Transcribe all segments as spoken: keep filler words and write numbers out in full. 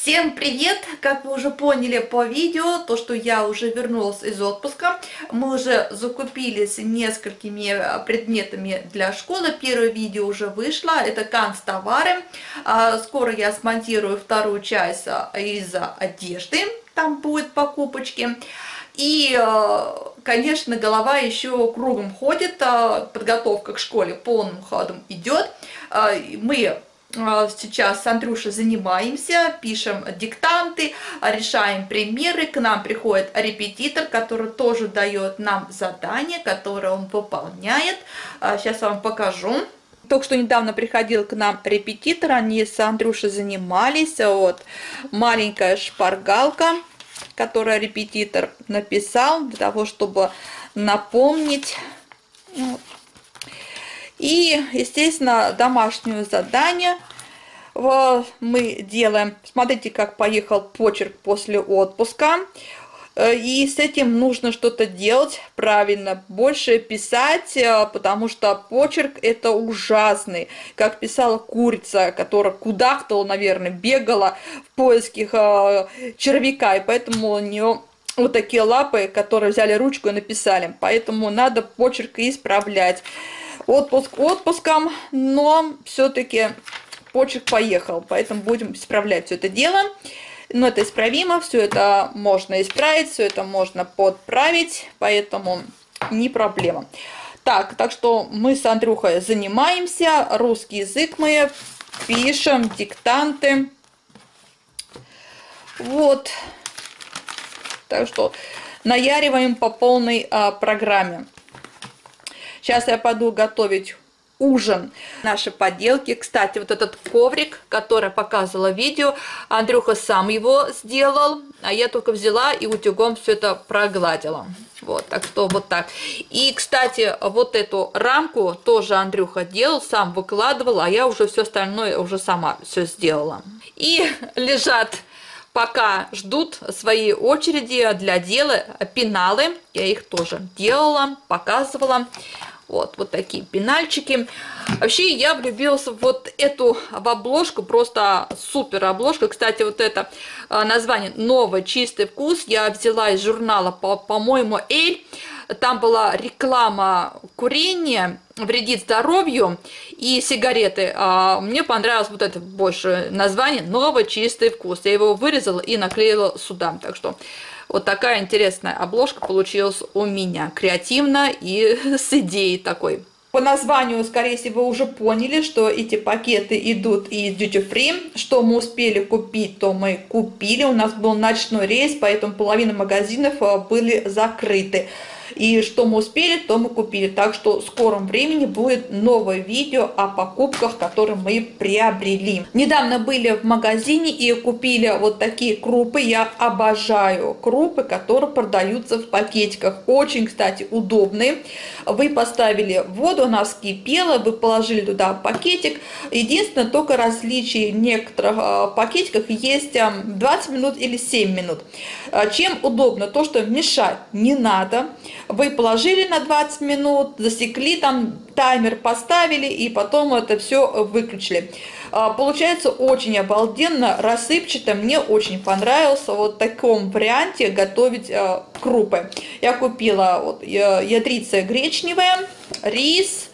Всем привет! Как вы уже поняли по видео, то что я уже вернулась из отпуска, мы уже закупились несколькими предметами для школы. Первое видео уже вышло, это канцтовары. Скоро я смонтирую вторую часть из одежды, там будет покупочки. И, конечно, голова еще кругом ходит, подготовка к школе полным ходом идет. Мы сейчас с Андрюшей занимаемся, пишем диктанты, решаем примеры, к нам приходит репетитор, который тоже дает нам задания, которые он выполняет. Сейчас я вам покажу. Только что недавно приходил к нам репетитор, они с Андрюшей занимались. Вот маленькая шпаргалка, которую репетитор написал, для того, чтобы напомнить. И, естественно, домашнее задание мы делаем. Смотрите, как поехал почерк после отпуска. И с этим нужно что-то делать правильно, больше писать, потому что почерк это ужасный. Как писала курица, которая кудахтала, наверное, бегала в поисках червяка, и поэтому у нее вот такие лапы, которые взяли ручку и написали. Поэтому надо почерк исправлять. Отпуск отпуском, но все-таки почерк поехал, поэтому будем исправлять все это дело. Но это исправимо, все это можно исправить, все это можно подправить, поэтому не проблема. Так, так что мы с Андрюхой занимаемся, русский язык мы пишем, диктанты. Вот. Так что наяриваем по полной а, программе. Сейчас я пойду готовить ужин. Наши поделки. Кстати, вот этот коврик, который показывала видео, Андрюха сам его сделал, а я только взяла и утюгом все это прогладила. Вот, так что вот так. И, кстати, вот эту рамку тоже Андрюха делал, сам выкладывал, а я уже все остальное уже сама все сделала. И лежат, пока ждут своей очереди для дела, пеналы. Я их тоже делала, показывала. Вот, вот такие пенальчики. Вообще я влюбилась в вот эту в обложку, просто супер обложка. Кстати, вот это название «Новый чистый вкус» я взяла из журнала, по-моему, «Эль». Там была реклама курения вредит здоровью и сигареты. А мне понравилось вот это больше название «Новый чистый вкус». Я его вырезала и наклеила сюда. Так что вот такая интересная обложка получилась у меня. Креативно и с идеей такой. По названию, скорее всего, вы уже поняли, что эти пакеты идут из Duty Free. Что мы успели купить, то мы купили. У нас был ночной рейс, поэтому половина магазинов были закрыты. И что мы успели, то мы купили. Так что в скором времени будет новое видео о покупках, которые мы приобрели. Недавно были в магазине и купили вот такие крупы. Я обожаю крупы, которые продаются в пакетиках. Очень, кстати, удобные. Вы поставили воду, она вскипела, вы положили туда пакетик. Единственное, только различие в некоторых пакетиках есть двадцать минут или семь минут. Чем удобно? То, что мешать не надо. Вы положили на двадцать минут, засекли, там таймер поставили и потом это все выключили. Получается очень обалденно, рассыпчато. Мне очень понравился вот в таком варианте готовить крупы. Я купила вот ядрица гречневая, рис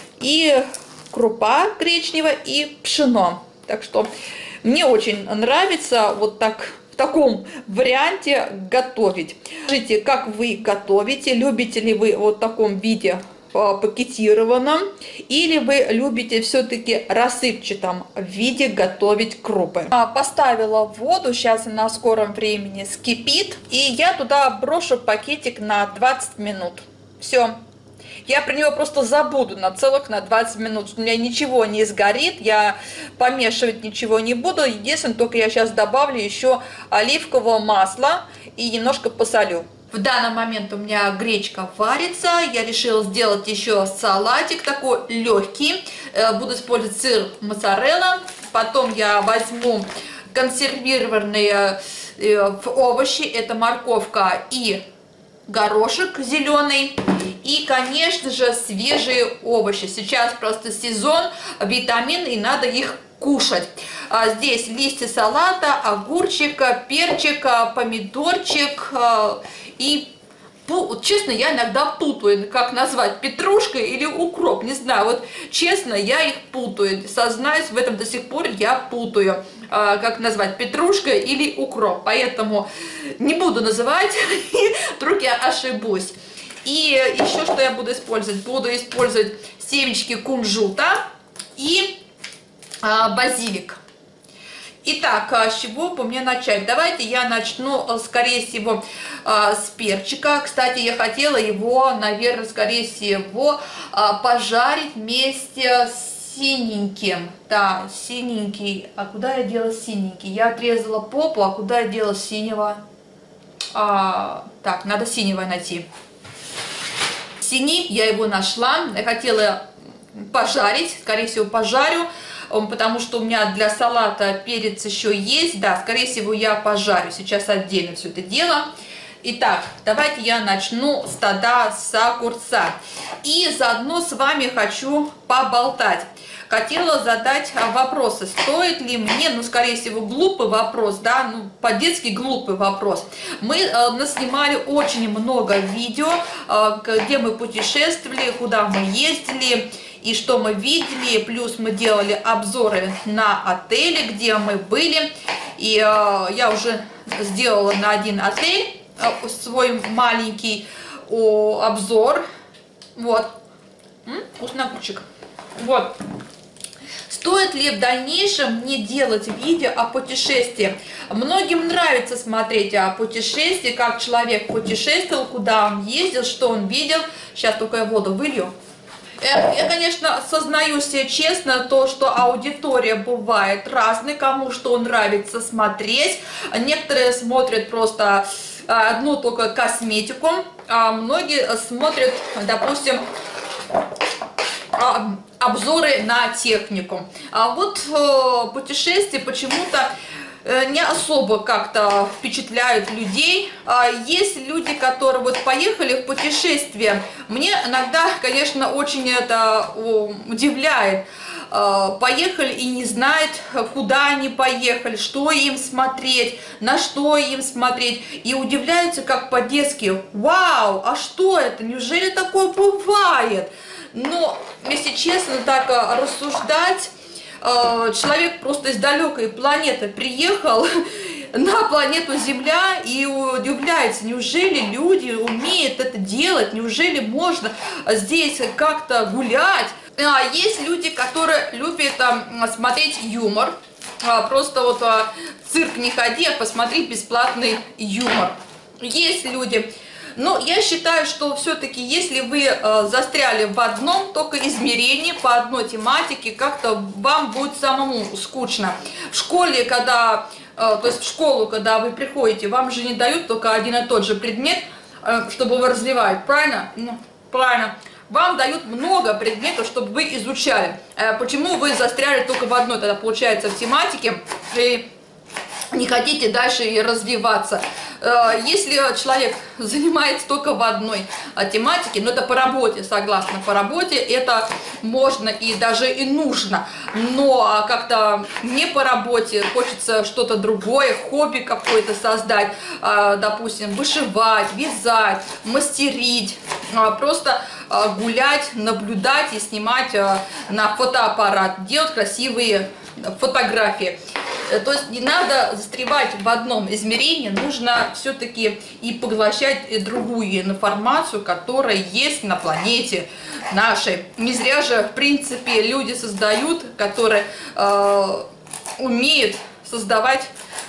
и крупа гречневая и пшено. Так что мне очень нравится вот так в таком варианте готовить. Скажите, как вы готовите? Любите ли вы вот в таком виде пакетированном, или вы любите все-таки рассыпчатом виде готовить крупы? Поставила воду, сейчас на скором времени скипит, и я туда брошу пакетик на двадцать минут. Все. Я про него просто забуду на целых на двадцать минут. У меня ничего не сгорит, я помешивать ничего не буду. Единственное, только я сейчас добавлю еще оливкового масла и немножко посолю. В данный момент у меня гречка варится. Я решила сделать еще салатик такой легкий. Буду использовать сыр моцарелла. Потом я возьму консервированные овощи. Это морковка и горошек зеленый. И, конечно же, свежие овощи. Сейчас просто сезон, витамины, и надо их кушать. А, здесь листья салата, огурчик, перчик, помидорчик и... Вот, честно, я иногда путаю, как назвать, петрушка или укроп, не знаю, вот честно, я их путаю, сознаюсь, в этом до сих пор я путаю, а, как назвать, петрушка или укроп, поэтому не буду называть, вдруг я ошибусь. И еще что я буду использовать, буду использовать семечки кунжута и а, базилик. Итак, с чего бы мне начать? Давайте я начну, скорее всего, с перчика. Кстати, я хотела его, наверное, скорее всего, пожарить вместе с синеньким. Да, синенький. А куда я дела синенький? Я отрезала попу, а куда я дела синего? А, так, надо синего найти. Синий, я его нашла. Я хотела пожарить, скорее всего, пожарю. Потому что у меня для салата перец еще есть, да, скорее всего, я пожарю сейчас отдельно все это дело. Итак, давайте я начну с тогда с огурца. И заодно с вами хочу поболтать. Хотела задать вопросы, стоит ли мне, ну, скорее всего, глупый вопрос, да, ну, по-детски глупый вопрос. Мы э, наснимали очень много видео, э, где мы путешествовали, куда мы ездили, и что мы видели, плюс мы делали обзоры на отели, где мы были, и э, я уже сделала на один отель э, свой маленький о, обзор, вот, М? вкусный огурчик, вот. Стоит ли в дальнейшем мне делать видео о путешествии? Многим нравится смотреть о путешествии, как человек путешествовал, куда он ездил, что он видел. Сейчас только я воду вылью. Я, конечно, сознаю себе честно то, что аудитория бывает разной, кому что нравится смотреть. Некоторые смотрят просто одну только косметику, а многие смотрят, допустим, обзоры на технику. А вот э, путешествия почему-то э, не особо как-то впечатляют людей. А есть люди, которые вот поехали в путешествие. Мне иногда, конечно, очень это о, удивляет. Э, поехали и не знают, куда они поехали, что им смотреть, на что им смотреть. И удивляются как по-детски: вау, а что это? Неужели такое бывает? Но, если честно, так рассуждать, человек просто из далекой планеты приехал на планету Земля и удивляется, неужели люди умеют это делать, неужели можно здесь как-то гулять. А есть люди, которые любят смотреть юмор, просто вот в цирк не ходи, а посмотри бесплатный юмор. Есть люди... Но я считаю, что все-таки, если вы э, застряли в одном только измерении, по одной тематике, как-то вам будет самому скучно. В школе, когда, э, то есть в школу, когда вы приходите, вам же не дают только один и тот же предмет, э, чтобы вы развивали, правильно? Ну, правильно. Вам дают много предметов, чтобы вы изучали. Э, почему вы застряли только в одной, тогда получается, в тематике, и не хотите дальше и развиваться? Если человек занимается только в одной тематике, но это по работе, согласно, по работе это можно и даже и нужно, но как-то не по работе, хочется что-то другое, хобби какое-то создать, допустим, вышивать, вязать, мастерить, просто гулять, наблюдать и снимать на фотоаппарат, делать красивые фотографии. То есть не надо застревать в одном измерении, нужно все-таки и поглощать другую информацию, которая есть на планете нашей. Не зря же, в принципе, люди создают, которые э, умеют создавать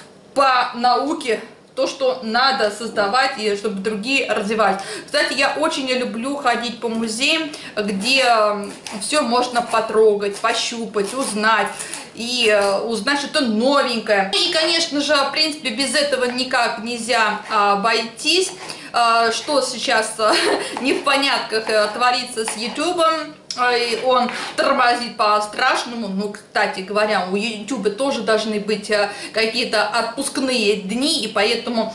по науке то, что надо создавать, и чтобы другие развивать. Кстати, я очень люблю ходить по музеям, где все можно потрогать, пощупать, узнать. И узнать что-то новенькое. И, конечно же, в принципе, без этого никак нельзя обойтись. Что сейчас не в понятках творится с ютубом. Он тормозит по-страшному. Ну, кстати говоря, у ютуба тоже должны быть какие-то отпускные дни, и поэтому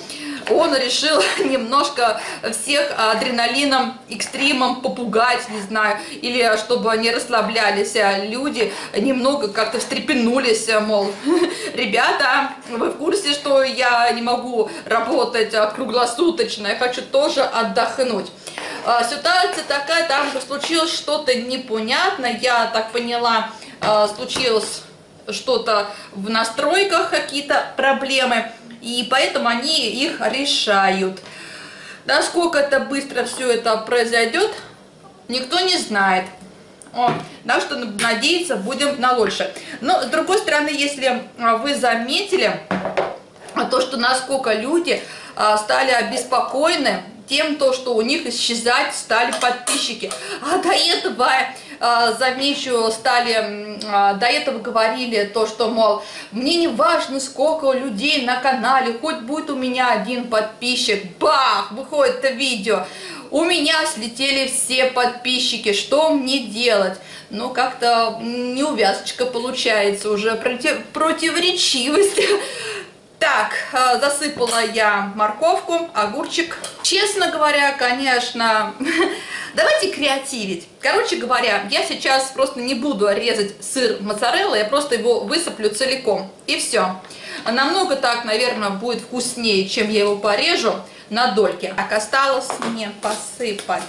он решил немножко всех адреналином, экстримом попугать, не знаю, или чтобы они расслаблялись, люди немного как-то встрепенулись, мол, ребята, вы в курсе, что я не могу работать круглосуточно, я хочу тоже отдохнуть. Ситуация такая, там случилось что-то непонятное, я так поняла, случилось что-то в настройках, какие-то проблемы, и поэтому они их решают. Насколько это быстро все это произойдет, никто не знает. О, так что надеяться будем на лучшее. Но с другой стороны, если вы заметили, то, что насколько люди стали обеспокоены тем, то, что у них исчезать стали подписчики. А до этого, замечу, стали, до этого говорили то, что, мол, мне не важно, сколько людей на канале, хоть будет у меня один подписчик. Бах! Выходит это видео. У меня слетели все подписчики. Что мне делать? Ну, как-то неувязочка получается уже, против, противоречивость. Так, засыпала я морковку, огурчик. Честно говоря, конечно, давайте креативить. Короче говоря, я сейчас просто не буду резать сыр моцарелла, я просто его высыплю целиком. И все. Намного так, наверное, будет вкуснее, чем я его порежу на дольки. Так, осталось мне посыпать.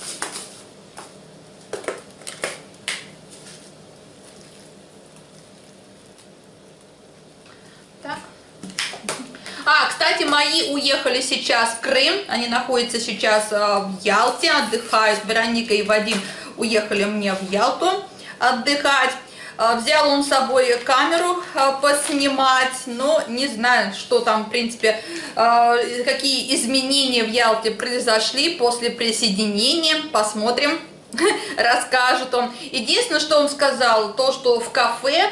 Так. А, кстати, мои уехали сейчас в Крым, они находятся сейчас в Ялте, отдыхают. Вероника и Вадим уехали мне в Ялту отдыхать. Взял он с собой камеру поснимать, но не знаю, что там, в принципе, какие изменения в Ялте произошли после присоединения. Посмотрим. Расскажет он. Единственное, что он сказал, то, что в кафе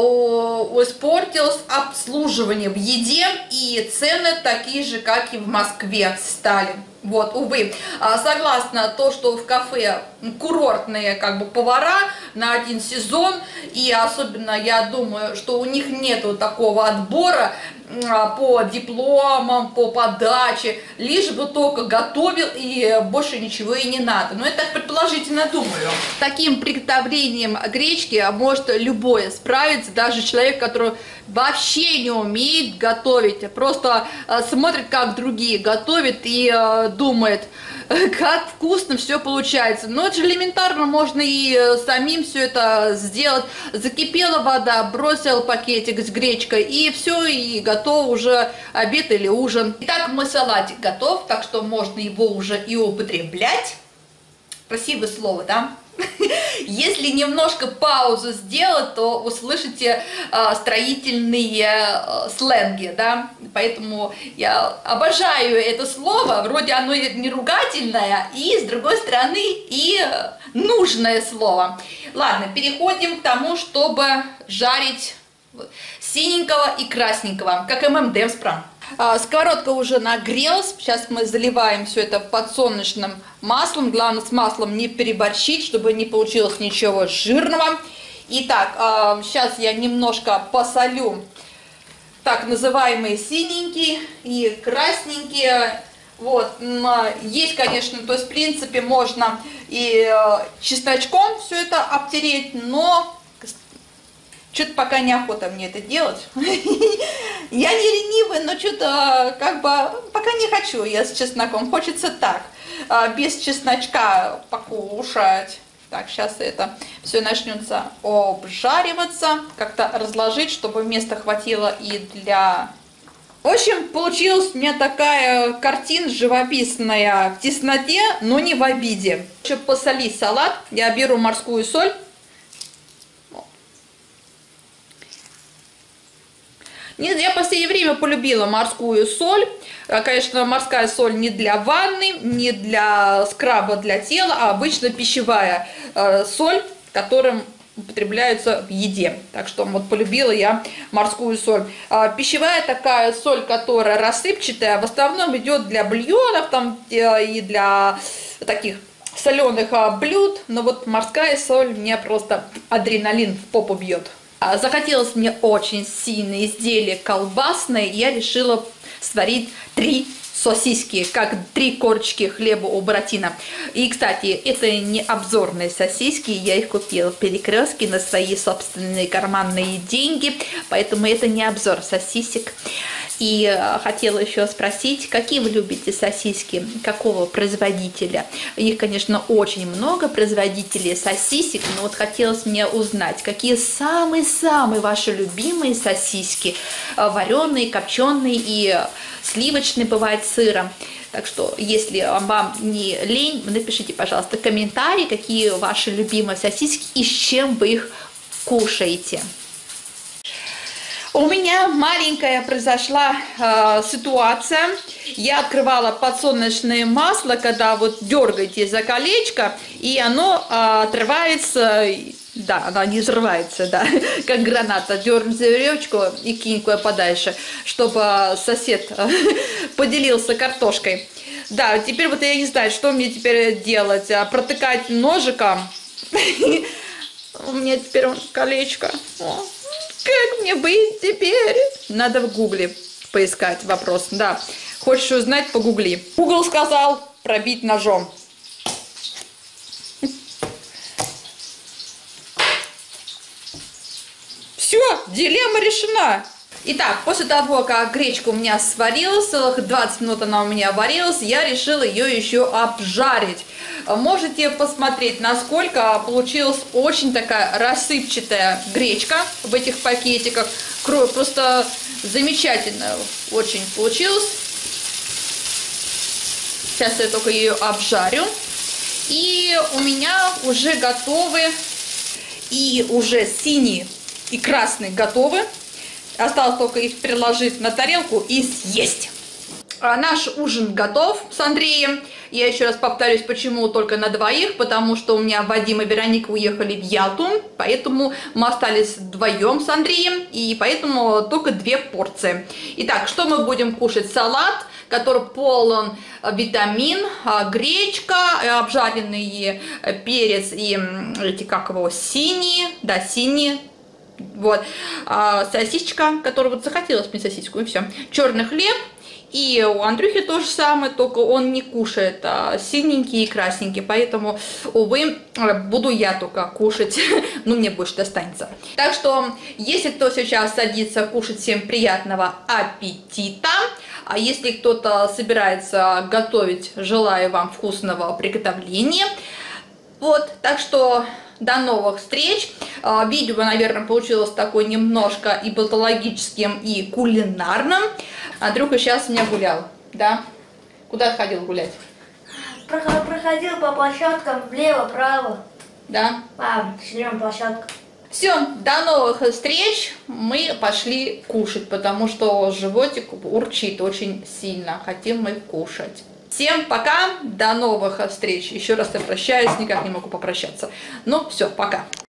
о, испортилось обслуживание в еде, и цены такие же, как и в Москве стали. Вот, увы. Согласно то, что в кафе курортные как бы повара на один сезон, и особенно я думаю, что у них нету такого отбора по дипломам, по подаче, лишь бы только готовил и больше ничего и не надо. Но это так предположительно думаю. Таким приготовлением гречки может любой справиться, даже человек, который вообще не умеет готовить, просто смотрит, как другие готовят и думает, как вкусно все получается. Но это же элементарно, можно и самим все это сделать. Закипела вода, бросил пакетик с гречкой, и все, и готов уже обед или ужин. Итак, мой салатик готов, так что можно его уже и употреблять. Красивое слово, да? Если немножко паузу сделать, то услышите э, строительные э, сленги, да, поэтому я обожаю это слово, вроде оно не ругательное, и с другой стороны и э, нужное слово. Ладно, переходим к тому, чтобы жарить синенького и красненького, как эм эм дэмс прям. Сковородка уже нагрелась, сейчас мы заливаем все это подсолнечным маслом, главное с маслом не переборщить, чтобы не получилось ничего жирного. Итак, сейчас я немножко посолю так называемые синенькие и красненькие. Вот, есть, конечно, то есть в принципе можно и чесночком все это обтереть, но что-то пока неохота мне это делать. Я не ленивая, но что-то как бы пока не хочу я с чесноком. Хочется так, без чесночка покушать. Так, сейчас это все начнется обжариваться. Как-то разложить, чтобы места хватило и для... В общем, получилась у меня такая картина живописная в тесноте, но не в обиде. Чтобы посолить салат, я беру морскую соль. Нет, я в последнее время полюбила морскую соль. Конечно, морская соль не для ванны, не для скраба для тела, а обычно пищевая э, соль, которая употребляется в еде. Так что вот полюбила я морскую соль. А, пищевая такая соль, которая рассыпчатая, в основном идет для бульонов там, э, и для таких соленых а, блюд. Но вот морская соль мне просто адреналин в попу бьет. Захотелось мне очень сильно изделие колбасное, и я решила сварить три сосиски, как три корочки хлеба у Буратино. И, кстати, это не обзорные сосиски, я их купила в Перекрестке на свои собственные карманные деньги, поэтому это не обзор сосисек. И э, хотела еще спросить, какие вы любите сосиски, какого производителя? Их, конечно, очень много производителей сосисек, но вот хотелось мне узнать, какие самые-самые ваши любимые сосиски, э, вареные, копченые и сливочные, бывает с сыром. Так что, если вам не лень, напишите, пожалуйста, комментарии, какие ваши любимые сосиски и с чем вы их кушаете. У меня маленькая произошла э, ситуация. Я открывала подсолнечное масло, когда вот дергаете за колечко, и оно э, отрывается. Да, она не взрывается, да, как граната. Дернь за веревочку и кинь куда подальше, чтобы сосед поделился картошкой. Да, теперь вот я не знаю, что мне теперь делать. Протыкать ножиком. У меня теперь колечко. Как мне быть теперь? Надо в гугле поискать вопрос. Да, хочешь узнать, погугли. Google сказал пробить ножом. Все, дилемма решена. Итак, после того, как гречка у меня сварилась, целых двадцать минут она у меня варилась, я решила ее еще обжарить. Можете посмотреть, насколько получилась очень такая рассыпчатая гречка в этих пакетиках. Просто замечательно очень получилось. Сейчас я только ее обжарю. И у меня уже готовы, и уже синие и красные готовы. Осталось только их переложить на тарелку и съесть. А наш ужин готов с Андреем. Я еще раз повторюсь, почему только на двоих. Потому что у меня Вадим и Вероника уехали в Ялту. Поэтому мы остались вдвоем с Андреем. И поэтому только две порции. Итак, что мы будем кушать? Салат, который полон витамин, гречка, обжаренный перец и эти, как его, синие, да, синие. Вот, а, сосисочка, которую вот захотелось мне сосиску, и все. Черный хлеб, и у Андрюхи то же самое, только он не кушает а, синенький и красненький, поэтому, увы, буду я только кушать, ну, мне больше достанется. Так что, если кто сейчас садится кушать, всем приятного аппетита. А если кто-то собирается готовить, желаю вам вкусного приготовления. Вот, так что... До новых встреч. Видео, наверное, получилось такое немножко и патологическим, и кулинарным. Андрюха сейчас у меня гулял, да? Куда ходил гулять? Проходил по площадкам влево-право. Да? А, четырем площадкам. Все, до новых встреч. Мы пошли кушать, потому что животик урчит очень сильно. Хотим мы кушать. Всем пока, до новых встреч. Еще раз я прощаюсь, никак не могу попрощаться. Ну, все, пока.